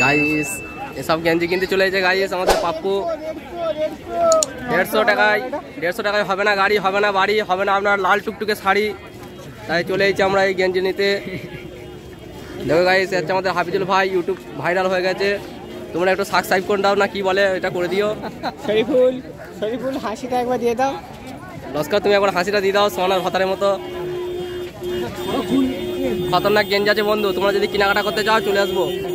Guys এসব গেঞ্জি কিনতে চলে এসেছে গাইস আমাদের পাপ্পু। 150 টাকায় হবে না গাড়ি, হবে না বাড়ি, হবে না আপনার লাল টুকটুকে শাড়ি, তাই চলে এসেছি আমরা এই গেঞ্জি নিতে। দেখো গাইস হচ্ছে আমাদের হাফিজুল ভাই, ইউটিউব ভাইরাল হয়ে গেছে। তোমরা একটু সাবস্ক্রাইব করে দাও না কি বলে, এটা করে দিও। শরীফুল হাসিটা একবার দিয়ে দাও। নমস্কার, তুমি একবার হাসিটা দিয়ে দাও সোনার ভাতারের মতো। খতরনাক গেঞ্জি আছে বন্ধু, তোমরা যদি কেনাকাটা করতে চাও চলে আসবো।